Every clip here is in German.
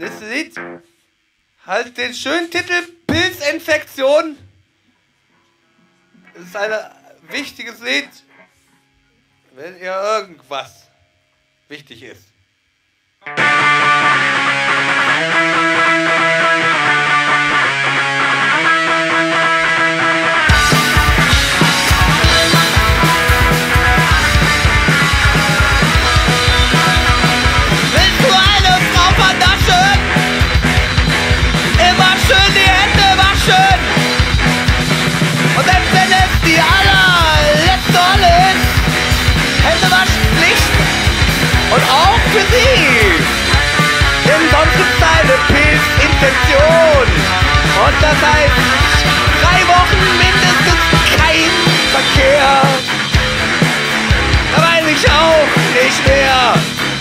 Das Lied hat den schönen Titel Pilzinfektion. Das ist ein wichtiges Lied, wenn ihr irgendwas wichtig ist. Und auch für Sie! Denn sonst gibt's eine Pilzinfektion. Und das heißt 3 Wochen mindestens kein Verkehr. Da weiß ich auch nicht mehr,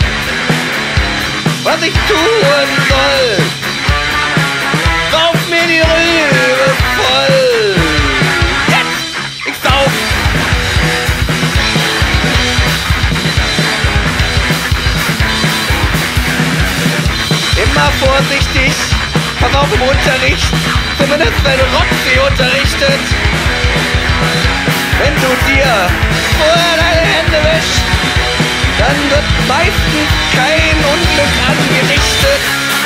was ich tun soll. Sauf mir die Rübe voll. Jetzt! Ich sauf! Immer vorsichtig, pass auf im Unterricht, zumindest wenn Roxy unterrichtet. Wenn du dir vorher deine Hände wäschst, dann wird meistens kein Unglück angerichtet.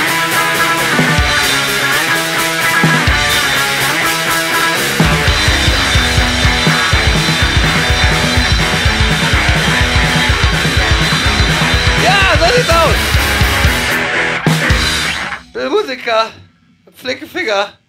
Ja, so sieht's aus. Musiker, flinke Finger.